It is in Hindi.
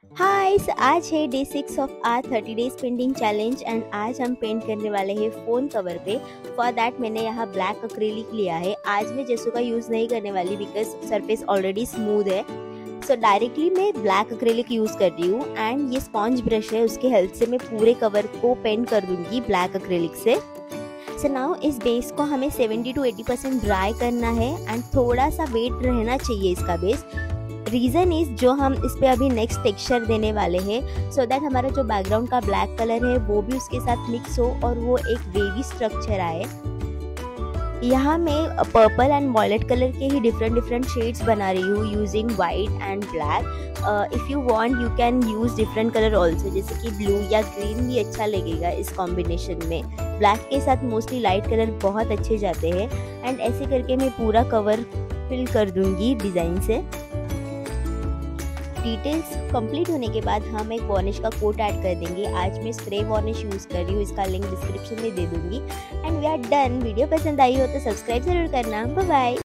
आज है day 6 of our 30 days painting challenge and आज हम पेंट करने वाले हैं फ़ोन कवर पे। फॉर दैट मैंने यहाँ ब्लैक एक्रिलिक लिया है। आज मैं जेसो का यूज़ नहीं करने वाली बिकॉज सरफेस ऑलरेडी स्मूथ है। सो डायरेक्टली मैं ब्लैक एक्रिलिक यूज़ कर रही हूँ एंड ये स्पॉन्ज ब्रश है, उसके हेल्प से मैं पूरे कवर को पेंट कर दूँगी ब्लैक एक्रिलिक से। सो नाउ इस बेस को हमें 70 to 80% ड्राई करना है एंड थोड़ा सा वेट रहना चाहिए इसका बेस। रीज़न इज़ जो हम इस पर अभी नेक्स्ट टेक्सचर देने वाले हैं सो दैट हमारा जो बैकग्राउंड का ब्लैक कलर है वो भी उसके साथ मिक्स हो और वो एक वेवी स्ट्रक्चर आए। यहाँ मैं पर्पल एंड वॉयलेट कलर के ही डिफरेंट शेड्स बना रही हूँ using white and black. If you want you can use different colour also, जैसे कि ब्लू या ग्रीन भी अच्छा लगेगा इस कॉम्बिनेशन में। ब्लैक के साथ मोस्टली लाइट कलर बहुत अच्छे जाते हैं एंड ऐसे करके मैं पूरा कवर फिल कर दूँगी डिज़ाइन से। डिटेल्स कंप्लीट होने के बाद हम एक वार्निश का कोट ऐड कर देंगे। आज मैं स्प्रे वार्निश यूज़ कर रही हूँ, इसका लिंक डिस्क्रिप्शन में दे दूँगी and we are done. Video पसंद आई हो तो सब्सक्राइब ज़रूर करना। Bye bye.